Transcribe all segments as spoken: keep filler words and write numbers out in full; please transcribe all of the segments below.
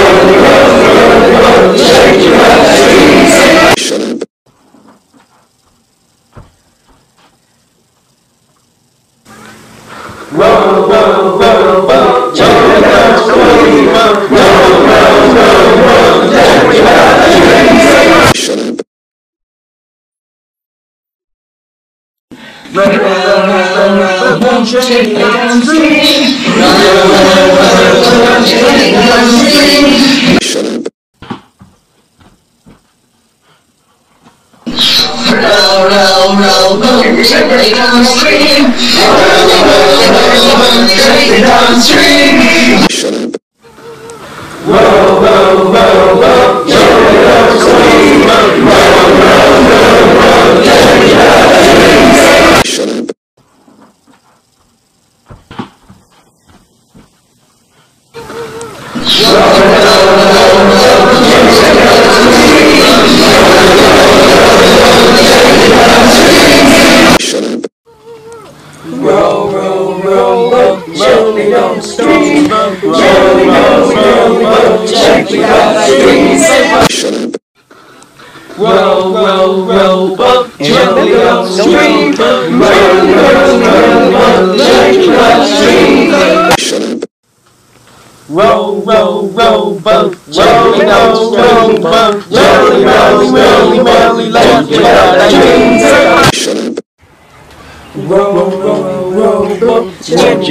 Row, row, row, boat, gently downstream. Row, row, row, boat, gently downstream. Row, row, row, boat, gently downstream. Row, row, row, boat, gently downstream. Row, row, row, boat, gently downstream. Row, row, row, boat, gently downstream. Row, row, row, boat, gently downstream. Row, row, row, boat, gently downstream. Row, row, row, boat, gently downstream. Row, row, row, boat, gently downstream. Row, row, row, boat, gently downstream. Row, row, row, boat, gently downstream. Row, row, row, boat, gently downstream. Gently, merrily, merrily, merrily, gently downstream. Row, row, row, boat, gently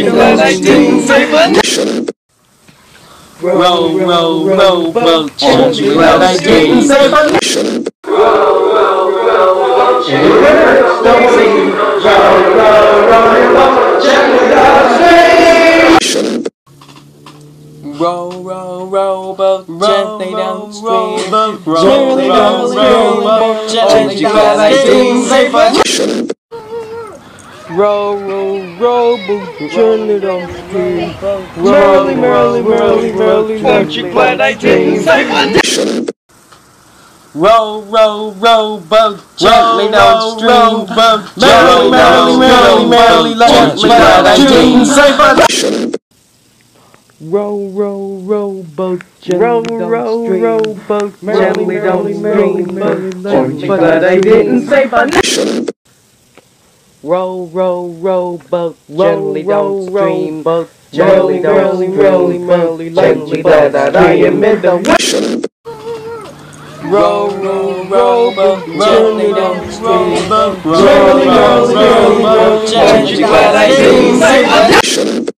downstream. Row, row, row, boat, gently downstream. Row, row, row, boat, gently downstream. Row, row, row, boat, gently downstream. Row, row, row, boat, gently downstream. Row, row, row, boat, gently downstream. Row, row, row, boat, gently downstream. Merrily, merrily, merrily, merrily, aren't you glad I didn't say one? Row, row, row, boat, gently downstream. Merrily, merrily, merrily, merrily, aren't you glad I didn't say one? Row, row, row, boat, gently downstream. Merrily, merrily, merrily, aren't you glad I didn't say one? Row, row, row, boat, gently downstream. Merrily, merrily, merrily, merrily, gently glad that I am in the ocean. Row, row, row, boat, gently downstream. Merrily, merrily, merrily, merrily, gently glad I didn't say one.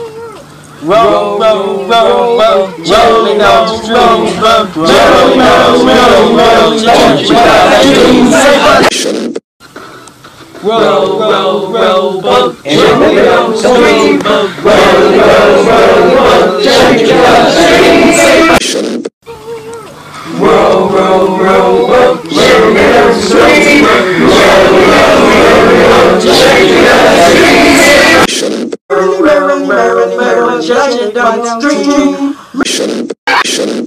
Row, row, row, boat, gently downstream. Merrily, merrily, merrily, merrily, gently glad I didn't say one. Row, row, row, boat, gently downstream. Row, row, row, boat, gently downstream. Row, row, row, boat, gently downstream. Row, row, row, boat, gently downstream. Merrily, merrily, merrily, merrily, gently downstream.